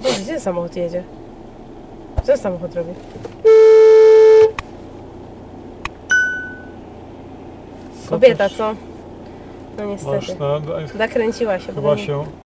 Boże, gdzie samochód jedzie? Co samochód robi? Kobieta, co? No niestety. Masz, no, Zakręciła się. chyba się